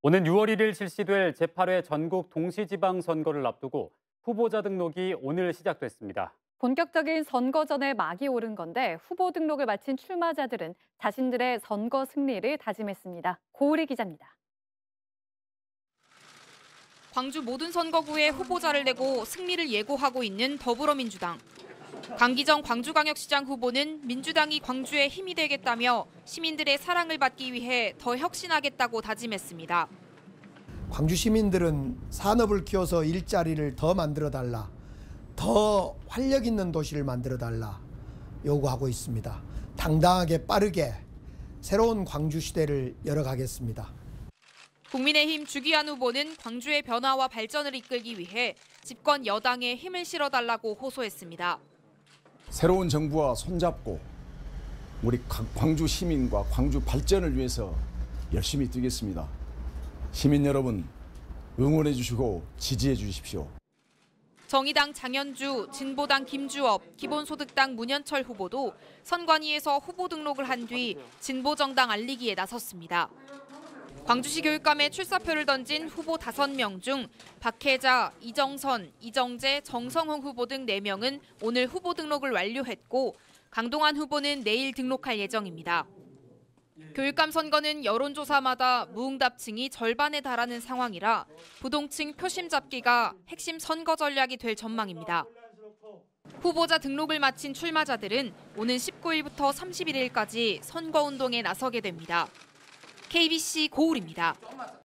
오는 6월 1일 실시될 제8회 전국 동시지방선거를 앞두고 후보자 등록이 오늘 시작됐습니다. 본격적인 선거 전에 막이 오른 건데 후보 등록을 마친 출마자들은 자신들의 선거 승리를 다짐했습니다. 고우리 기자입니다. 광주 모든 선거구에 후보자를 내고 승리를 예고하고 있는 더불어민주당. 강기정 광주광역시장 후보는 민주당이 광주에 힘이 되겠다며 시민들의 사랑을 받기 위해 더 혁신하겠다고 다짐했습니다. 광주 시민들은 산업을 키워서 일자리를 더 만들어달라, 더 활력 있는 도시를 만들어달라 요구하고 있습니다. 당당하게 빠르게 새로운 광주 시대를 열어가겠습니다. 국민의힘 주기환 후보는 광주의 변화와 발전을 이끌기 위해 집권 여당에 힘을 실어달라고 호소했습니다. 새로운 정부와 손잡고 우리 광주 시민과 광주 발전을 위해서 열심히 뛰겠습니다. 시민 여러분 응원해 주시고 지지해 주십시오. 정의당 장현주, 진보당 김주업, 기본소득당 문현철 후보도 선관위에서 후보 등록을 한 뒤 진보정당 알리기에 나섰습니다. 광주시 교육감에 출사표를 던진 후보 5명 중 박혜자, 이정선, 이정재, 정성홍 후보 등 4명은 오늘 후보 등록을 완료했고 강동환 후보는 내일 등록할 예정입니다. 교육감 선거는 여론조사마다 무응답층이 절반에 달하는 상황이라 부동층 표심 잡기가 핵심 선거 전략이 될 전망입니다. 후보자 등록을 마친 출마자들은 오는 19일부터 31일까지 선거운동에 나서게 됩니다. KBC 고울입니다.